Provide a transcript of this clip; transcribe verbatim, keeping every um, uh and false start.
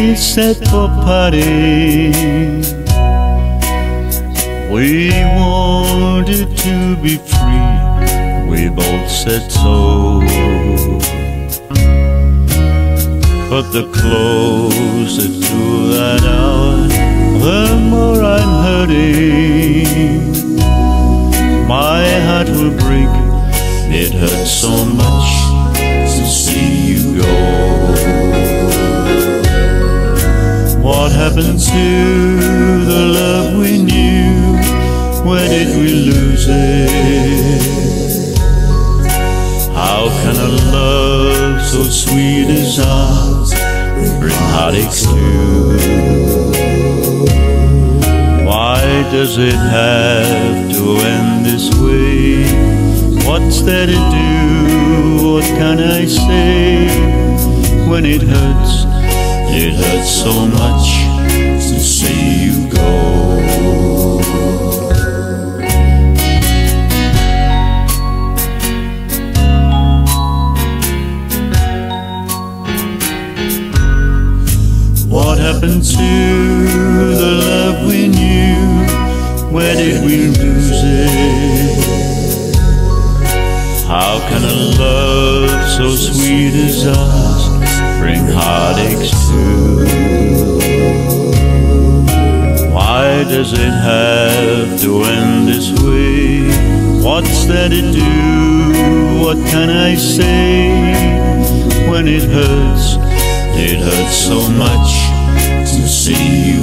we set for parting. We wanted to be free, we both said so. But the closer to that hour, the more I'm hurting. My heart will break, it hurts so much to see you go. What happened to the love we knew? Where did we lose it? How can a love so sweet as ours bring heartaches too? Why does it have to end this way? What's there to do? What can I say? When it hurts, it hurts so much to see you go. What happened to the love we knew? Where did we lose it? How can a love so sweet as ours bring heartaches too? Why does it have to end this way? What's there to do? What can I say? When it hurts, it hurts so much to see you